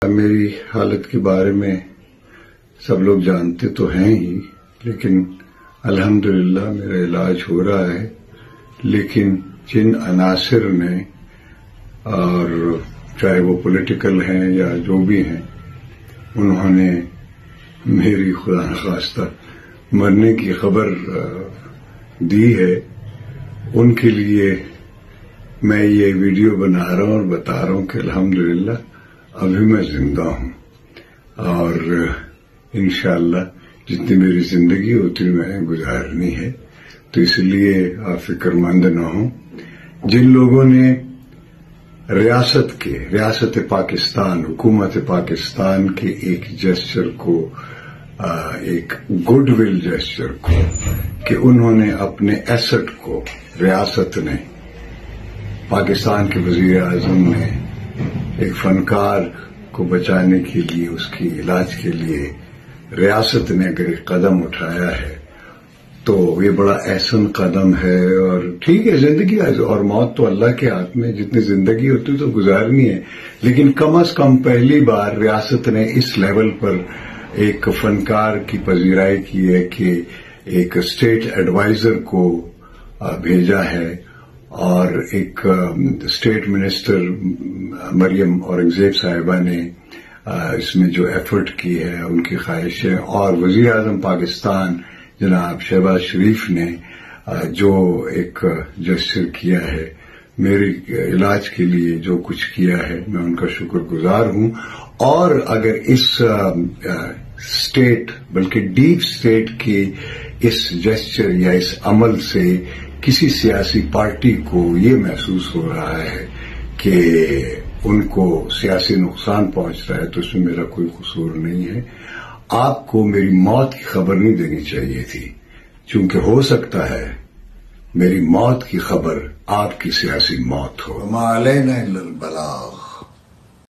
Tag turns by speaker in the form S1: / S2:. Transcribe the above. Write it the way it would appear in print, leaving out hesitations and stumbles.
S1: میری حالت کے بارے میں سب لوگ جانتے تو ہیں ہی، لیکن الحمدللہ میرا علاج ہو رہا ہے. لیکن جن عناصر نے، اور چاہے وہ پولیٹیکل ہیں یا جو بھی ہیں، انہوں نے میری خدا نخواستہ مرنے کی خبر دی ہے، ان کے لیے میں یہ ویڈیو بنا رہا ہوں اور بتا رہا ہوں کہ الحمدللہ ابھی میں زندہ ہوں، اور انشاءاللہ جتنی میری زندگی ہوتی میں نے گزارنی ہے. تو اس لیے آپ فکر مند نہ ہوں. جن لوگوں نے ریاست پاکستان، حکومت پاکستان کے ایک جیسچر کو، ایک گڈ ول جیسچر کو، کہ انہوں نے اپنے ایسٹ کو، ریاست نے، پاکستان کے وزیر اعظم نے ایک فنکار کو بچانے کے لیے، اس کی علاج کے لیے ریاست نے اگر ایک قدم اٹھایا ہے تو یہ بڑا احسن قدم ہے. اور ٹھیک ہے، زندگی اور موت تو اللہ کے ہاتھ میں، جتنی زندگی ہوتی تو گزارنی ہے، لیکن کم از کم پہلی بار ریاست نے اس لیول پر ایک فنکار کی پذیرائی کی ہے کہ ایک اسٹیٹ ایڈوائزر کو بھیجا ہے، اور ایک اسٹیٹ منسٹر مریم اورنگزیب صاحبہ نے اس میں جو ایفرٹ کی ہے، ان کی خواہشیں، اور وزیر اعظم پاکستان جناب شہباز شریف نے جو ایک جسچر کیا ہے میرے علاج کے لیے، جو کچھ کیا ہے، میں ان کا شکر گزار ہوں. اور اگر اس اسٹیٹ، بلکہ ڈیپ اسٹیٹ کے اس جسچر یا اس عمل سے کسی سیاسی پارٹی کو یہ محسوس ہو رہا ہے کہ ان کو سیاسی نقصان پہنچ رہا ہے، تو اس میں میرا کوئی قصور نہیں ہے. آپ کو میری موت کی خبر نہیں دینی چاہیے تھی، چونکہ ہو سکتا ہے میری موت کی خبر آپ کی سیاسی موت ہو.
S2: وما علینا الا البلاغ.